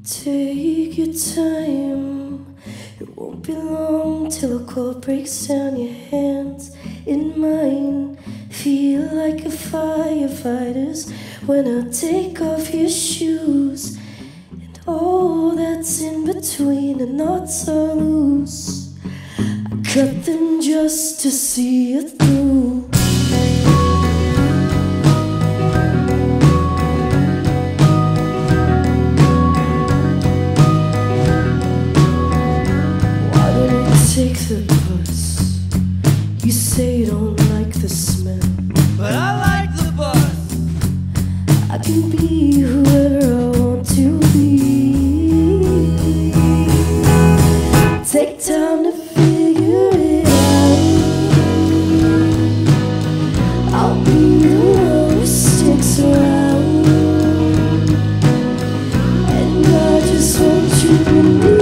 Take your time, it won't be long till a call breaks down your hands in mine. Feel like a firefighter's when I take off your shoes, and all that's in between the knots are loose. I cut them just to see you through. Take the bus. You say you don't like the smell, but I like the bus. I can be whoever I want to be. Take time to figure it out. I'll be the one who sticks around, and I just want you to know.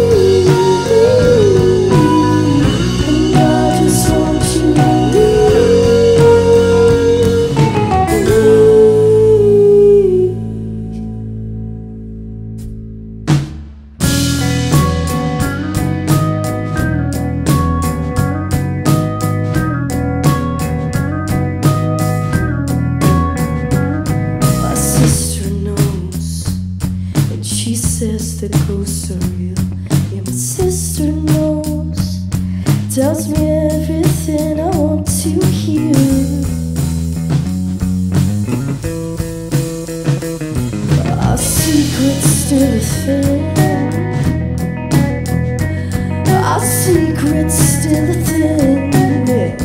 She says that ghosts are real. Yeah, my sister knows, tells me everything I want to hear. Our secret's still a thing. Our secret's still a thing. Yeah.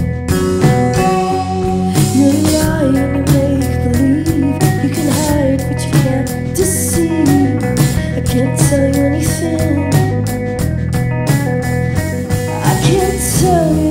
You're lying, you make believe. You can hide, but you can't deceive. I can't tell you anything. I can't tell you